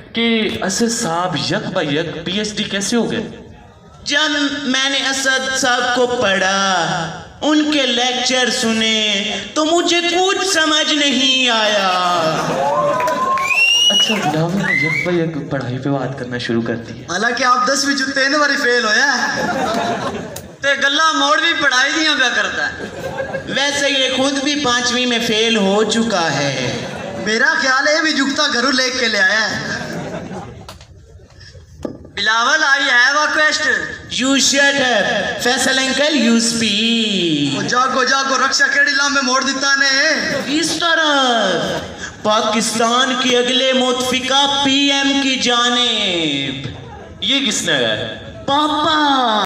कि असद साहब यक ब यक PhD कैसे हो गए? जब मैंने असद साहब को पढ़ा, उनके लेक्चर सुने तो मुझे कुछ समझ नहीं आया। अच्छा जनाब ने यक ब यक पढ़ाई पे बात करना शुरू कर दी। हालांकि आप 10वीं च 3 बारी फेल होया ते गल्ला मोड़ भी पढ़ाई दियां क्या करता है। वैसे ये खुद भी 5वीं में फेल हो चुका है। मेरा ख्याल है भी जुगता घरों लेके के ले आया है। बिलावल आई है वा क्वेस्ट। You shut up Faisal uncle, you speak. जागो रक्षा केड़ी लांबे मोड़ दिता ने। इस तरफ पाकिस्तान की अगले मुतफिका PM की जानिब। ये किसने है? पापा।